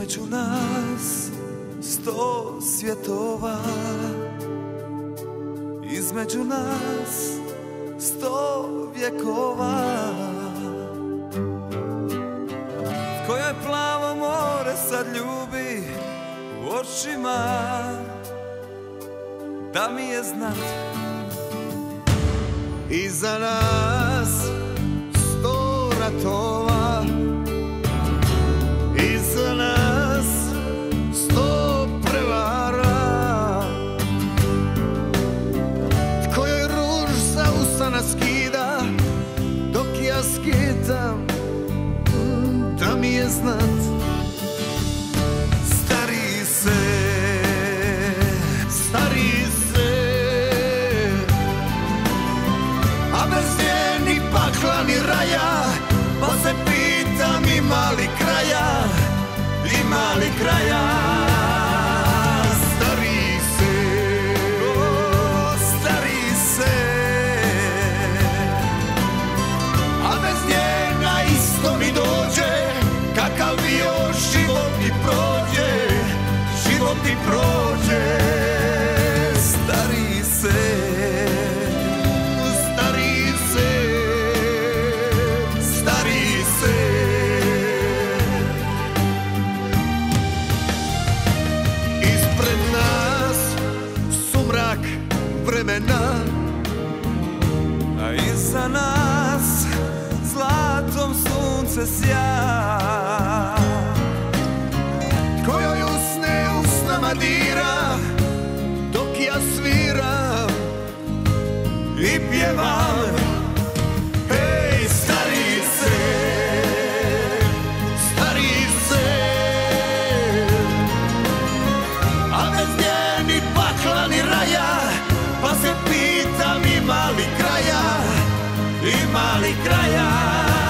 Između nas 100 svjetova, između nas 100 vjekova. Koje plavo more sad ljubi u očima, da mi je znat. Iza nas 100 ratova, iza nas 100 prevara. Tko joj ruž sa usana skida, dok ja skitam, da mi je znat. Stari se, a bez nje ni pakla ni raja, pa se pitam ima li kraja, ima li kraja. Stari se, a bez nje na isto mi dođe, kakav bio život mi prođe, život mi prođe. Stari se, vremena, a iza nas zlatom sunce sja. Tko joj usne usnama dira, dok ja sviram i pjevam. Hej, stari se, a bez nje ni pakla ni raja, pa se pitam ima li kraja, ima li kraja.